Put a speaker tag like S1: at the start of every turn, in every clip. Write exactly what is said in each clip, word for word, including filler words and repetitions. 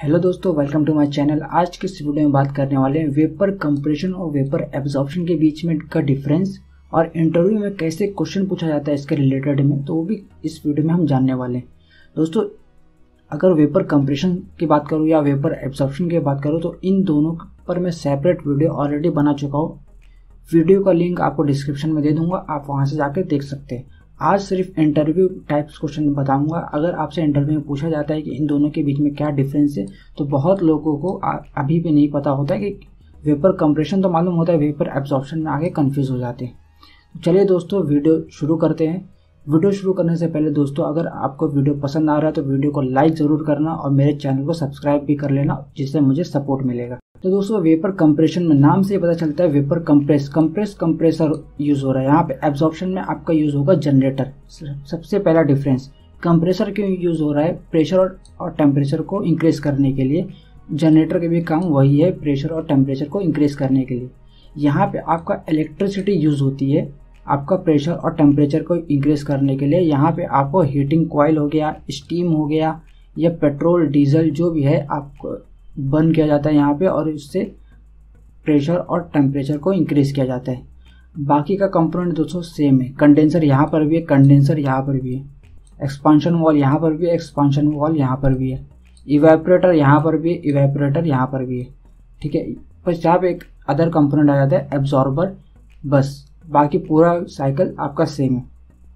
S1: Hello दोस्तों, welcome to my channel. आज के इस वीडियो में बात करने वाले हैं वेपर कंप्रेशन और वेपर एब्जॉर्प्शन के बीच में का डिफरेंस और इंटरव्यू में कैसे क्वेश्चन पूछा जाता है इसके रिलेटेड में, तो वो भी इस वीडियो में हम जानने वाले हैं। दोस्तों, अगर वेपर कंप्रेशन की बात करूँ या वेपर एब्जॉर्प्शन की बात करूँ तो इन दोनों पर मैं सेपरेट वीडियो ऑलरेडी बना चुका हूँ। वीडियो का लिंक आपको डिस्क्रिप्शन में दे दूंगा, आप वहाँ से जाकर देख सकते हैं। आज सिर्फ इंटरव्यू टाइप्स क्वेश्चन बताऊंगा। अगर आपसे इंटरव्यू में पूछा जाता है कि इन दोनों के बीच में क्या डिफरेंस है, तो बहुत लोगों को अभी भी नहीं पता होता है कि वेपर कंप्रेशन तो मालूम होता है, वेपर एब्जॉर्प्शन में आगे कंफ्यूज हो जाते हैं। तो चलिए दोस्तों, वीडियो शुरू करते हैं। वीडियो शुरू करने से पहले दोस्तों, अगर आपको वीडियो पसंद आ रहा है तो वीडियो को लाइक ज़रूर करना और मेरे चैनल को सब्सक्राइब भी कर लेना, जिससे मुझे सपोर्ट मिलेगा। तो दोस्तों, वेपर कंप्रेशन में नाम से पता चलता है vapour compress compress compressor use हो रहा है। यहाँ पे एब्जॉर्प्शन में आपका यूज होगा जनरेटर। सबसे पहला डिफरेंस, कंप्रेसर क्यों यूज हो रहा है? प्रेशर और, और टेम्परेचर को इंक्रीज करने के लिए। जनरेटर के भी काम वही है, प्रेशर और टेम्परेचर को इंक्रीज करने के लिए। यहाँ पे आपका इलेक्ट्रिसिटी यूज होती है आपका प्रेशर और टेम्परेचर को इंक्रीज करने के लिए। यहाँ पे आपको हीटिंग कॉइल हो गया, स्टीम हो गया या पेट्रोल डीजल जो भी है आपको बर्न किया जाता है यहाँ पे, और इससे प्रेशर और टेम्परेचर को इंक्रीज किया जाता है। बाकी का कंपोनेंट दोस्तों सेम है। कंडेंसर यहाँ पर भी है, कंडेंसर यहाँ पर भी है, एक्सपांशन वॉल यहाँ पर भी है, एक्सपांशन वॉल यहाँ पर भी है, इवेपोरेटर यहाँ पर भी है, इवेपोरेटर यहाँ पर भी है। ठीक है, बस यहाँ पे एक अदर कंपोनेंट आ जाता है एब्जॉर्बर, बस। बाकी पूरा साइकिल आपका सेम है।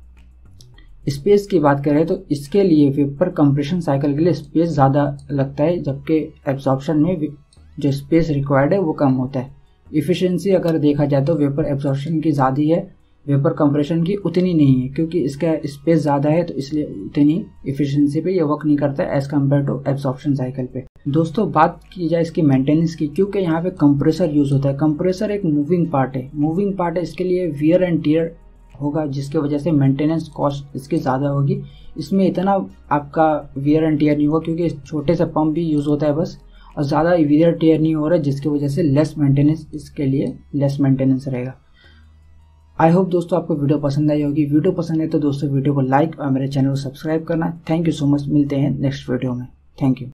S1: स्पेस की बात करें तो इसके लिए वेपर कंप्रेशन साइकिल के लिए स्पेस ज़्यादा लगता है, जबकि एब्जॉर्प्शन में जो स्पेस रिक्वायर्ड है वो कम होता है। इफ़िशिएंसी अगर देखा जाए तो वेपर एब्जॉर्प्शन की ज़्यादा है, वेपर कंप्रेशन की उतनी नहीं है, क्योंकि इसका स्पेस ज़्यादा है तो इसलिए उतनी इफ़िशिएंसी पे ये वर्क नहीं करता है as compare to absorption cycle पे। दोस्तों, बात की जाए इसकी मेंटेनेंस की, क्योंकि यहाँ पे कंप्रेसर यूज़ होता है। कंप्रेसर एक मूविंग पार्ट है मूविंग पार्ट है इसके लिए वियर एंड टियर होगा, जिसकी वजह से मेंटेनेंस कॉस्ट इसकी ज़्यादा होगी। इसमें इतना आपका वियर एंड टियर नहीं होगा, क्योंकि छोटे से पंप भी यूज़ होता है बस, और ज़्यादा वियर टियर नहीं हो रहा है, जिसकी वजह से लेस मेंटेनेंस इसके लिए लेस मेंटेनेंस रहेगा। आई होप दोस्तों आपको वीडियो पसंद आई होगी। वीडियो पसंद है तो दोस्तों वीडियो को लाइक और मेरे चैनल को सब्सक्राइब करना। Thank you so much. मिलते हैं नेक्स्ट वीडियो में। Thank you.